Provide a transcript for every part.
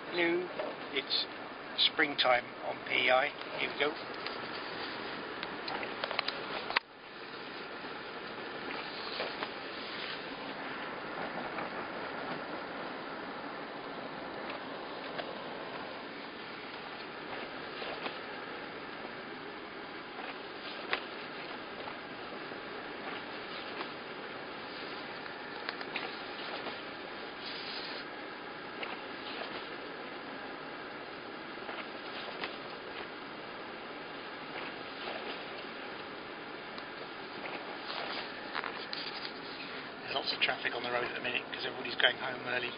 Hello, it's springtime on PEI. Here we go. Lots of traffic on the road at the minute because everybody's going home early.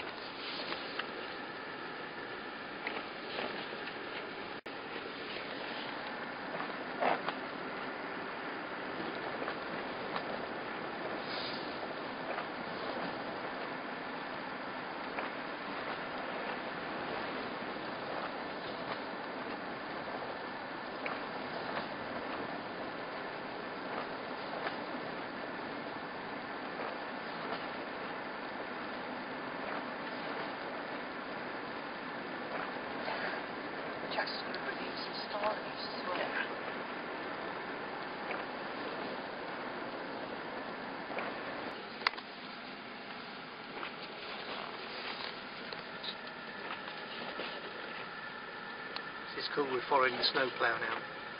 Jack's going to bring in some stories as well. This is cool, we're following the snowplough now.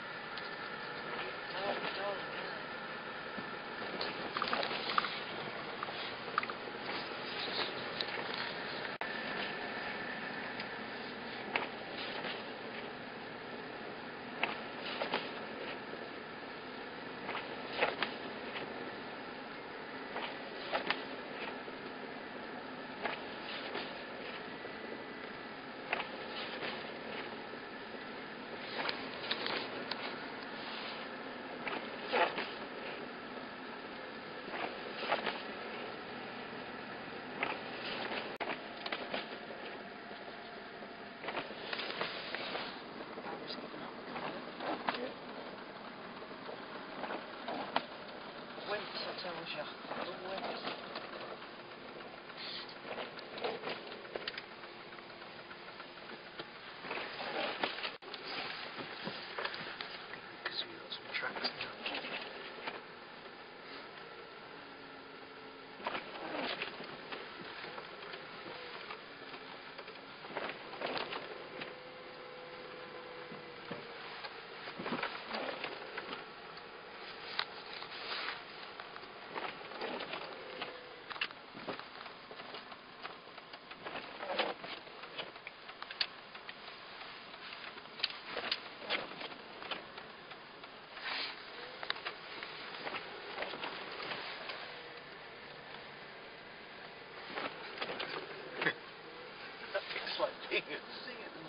I tells you, always. Because we've got some tracks now. It's like being at sea at the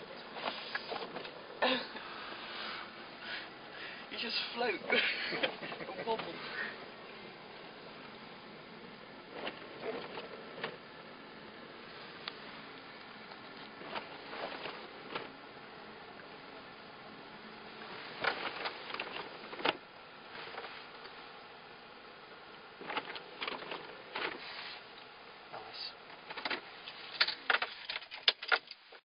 minute. You just float and wobble.